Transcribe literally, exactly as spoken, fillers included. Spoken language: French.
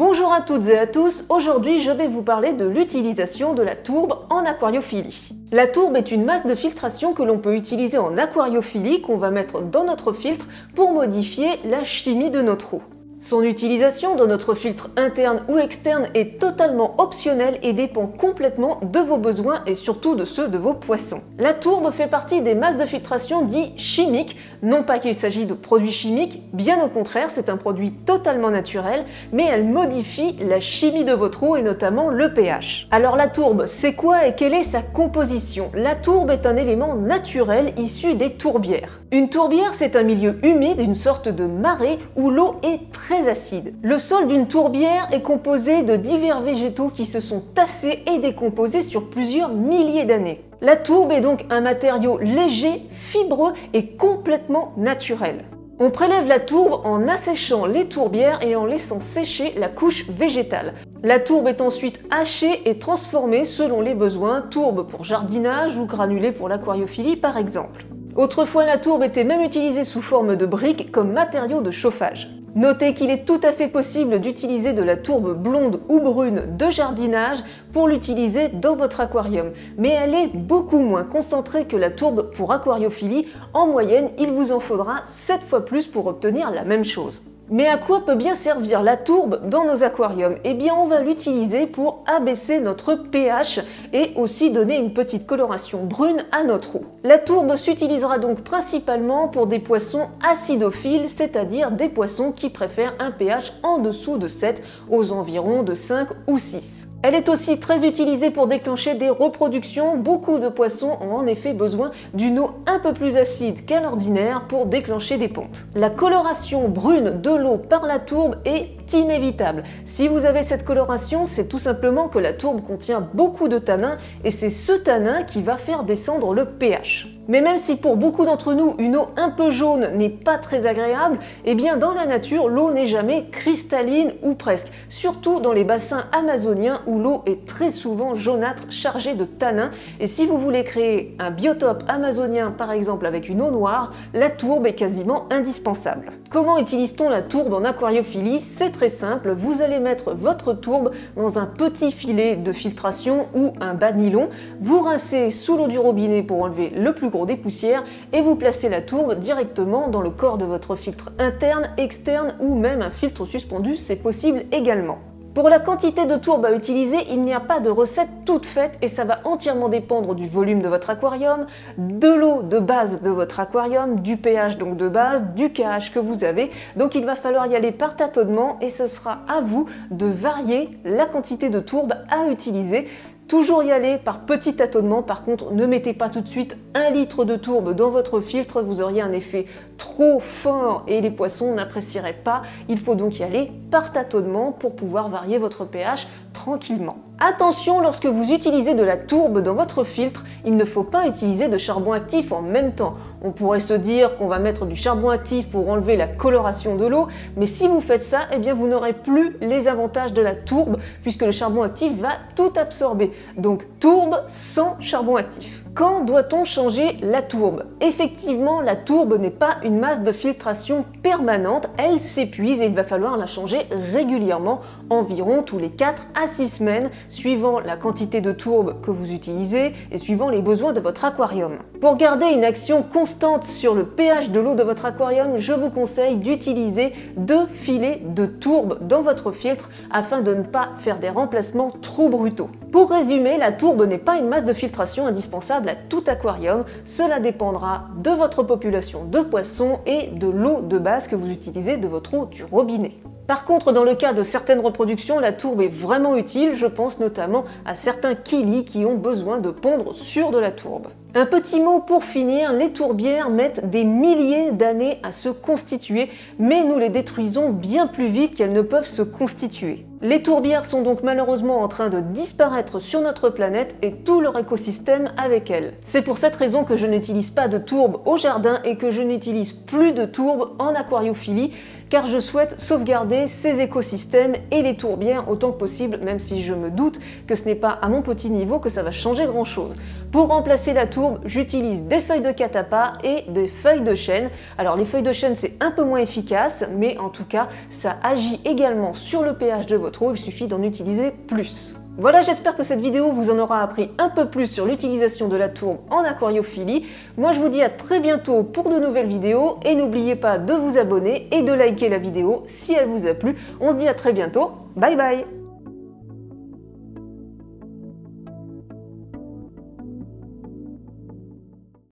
Bonjour à toutes et à tous, aujourd'hui je vais vous parler de l'utilisation de la tourbe en aquariophilie. La tourbe est une masse de filtration que l'on peut utiliser en aquariophilie qu'on va mettre dans notre filtre pour modifier la chimie de notre eau. Son utilisation dans notre filtre interne ou externe est totalement optionnelle et dépend complètement de vos besoins et surtout de ceux de vos poissons. La tourbe fait partie des masses de filtration dites chimiques, non pas qu'il s'agit de produits chimiques, bien au contraire, c'est un produit totalement naturel, mais elle modifie la chimie de votre eau et notamment le pH. Alors la tourbe, c'est quoi et quelle est sa composition? La tourbe est un élément naturel issu des tourbières. Une tourbière, c'est un milieu humide, une sorte de marais où l'eau est très acide. Le sol d'une tourbière est composé de divers végétaux qui se sont tassés et décomposés sur plusieurs milliers d'années. La tourbe est donc un matériau léger, fibreux et complètement naturel. On prélève la tourbe en asséchant les tourbières et en laissant sécher la couche végétale. La tourbe est ensuite hachée et transformée selon les besoins, tourbe pour jardinage ou granulée pour l'aquariophilie par exemple. Autrefois, la tourbe était même utilisée sous forme de briques comme matériau de chauffage. Notez qu'il est tout à fait possible d'utiliser de la tourbe blonde ou brune de jardinage pour l'utiliser dans votre aquarium, mais elle est beaucoup moins concentrée que la tourbe pour aquariophilie. En moyenne, il vous en faudra sept fois plus pour obtenir la même chose. Mais à quoi peut bien servir la tourbe dans nos aquariums? Eh bien, on va l'utiliser pour abaisser notre pH et aussi donner une petite coloration brune à notre eau. La tourbe s'utilisera donc principalement pour des poissons acidophiles, c'est-à-dire des poissons qui préfèrent un pH en dessous de sept, aux environs de cinq ou six. Elle est aussi très utilisée pour déclencher des reproductions. Beaucoup de poissons ont en effet besoin d'une eau un peu plus acide qu'à l'ordinaire pour déclencher des pontes. La coloration brune de l'eau par la tourbe est inévitable. Si vous avez cette coloration, c'est tout simplement que la tourbe contient beaucoup de tanin et c'est ce tanin qui va faire descendre le pH. Mais même si pour beaucoup d'entre nous, une eau un peu jaune n'est pas très agréable, eh bien dans la nature, l'eau n'est jamais cristalline ou presque, surtout dans les bassins amazoniens où l'eau est très souvent jaunâtre, chargée de tanins. Et si vous voulez créer un biotope amazonien, par exemple avec une eau noire, la tourbe est quasiment indispensable. Comment utilise-t-on la tourbe en aquariophilie? C'est très simple, vous allez mettre votre tourbe dans un petit filet de filtration ou un bas de nylon, vous rincez sous l'eau du robinet pour enlever le plus gros des poussières et vous placez la tourbe directement dans le corps de votre filtre interne, externe ou même un filtre suspendu, c'est possible également. Pour la quantité de tourbe à utiliser, il n'y a pas de recette toute faite et ça va entièrement dépendre du volume de votre aquarium, de l'eau de base de votre aquarium, du pH donc de base, du K H que vous avez. Donc il va falloir y aller par tâtonnement et ce sera à vous de varier la quantité de tourbe à utiliser. Toujours y aller par petit tâtonnement, par contre ne mettez pas tout de suite un litre de tourbe dans votre filtre, vous auriez un effet trop fort et les poissons n'apprécieraient pas. Il faut donc y aller par tâtonnement pour pouvoir varier votre pH tranquillement. Attention, lorsque vous utilisez de la tourbe dans votre filtre, il ne faut pas utiliser de charbon actif en même temps. On pourrait se dire qu'on va mettre du charbon actif pour enlever la coloration de l'eau, mais si vous faites ça, eh bien vous n'aurez plus les avantages de la tourbe puisque le charbon actif va tout absorber. Donc tourbe sans charbon actif. Quand doit-on changer la tourbe? Effectivement, la tourbe n'est pas une masse de filtration permanente, elle s'épuise et il va falloir la changer régulièrement, environ tous les quatre à six semaines, suivant la quantité de tourbe que vous utilisez et suivant les besoins de votre aquarium. Pour garder une action constante sur le pH de l'eau de votre aquarium, je vous conseille d'utiliser deux filets de tourbe dans votre filtre afin de ne pas faire des remplacements trop brutaux. Pour résumer, la tourbe n'est pas une masse de filtration indispensable à tout aquarium, cela dépendra de votre population de poissons et de l'eau de base que vous utilisez de votre eau du robinet. Par contre, dans le cas de certaines reproductions, la tourbe est vraiment utile, je pense notamment à certains kilis qui ont besoin de pondre sur de la tourbe. Un petit mot pour finir, les tourbières mettent des milliers d'années à se constituer, mais nous les détruisons bien plus vite qu'elles ne peuvent se constituer. Les tourbières sont donc malheureusement en train de disparaître sur notre planète et tout leur écosystème avec elles. C'est pour cette raison que je n'utilise pas de tourbe au jardin et que je n'utilise plus de tourbe en aquariophilie, car je souhaite sauvegarder ces écosystèmes et les tourbières autant que possible, même si je me doute que ce n'est pas à mon petit niveau que ça va changer grand chose. Pour remplacer la tourbe, j'utilise des feuilles de catappa et des feuilles de chêne. Alors les feuilles de chêne c'est un peu moins efficace, mais en tout cas ça agit également sur le pH de votre eau, il suffit d'en utiliser plus. Voilà, j'espère que cette vidéo vous en aura appris un peu plus sur l'utilisation de la tourbe en aquariophilie. Moi je vous dis à très bientôt pour de nouvelles vidéos et n'oubliez pas de vous abonner et de liker la vidéo si elle vous a plu. On se dit à très bientôt, bye bye!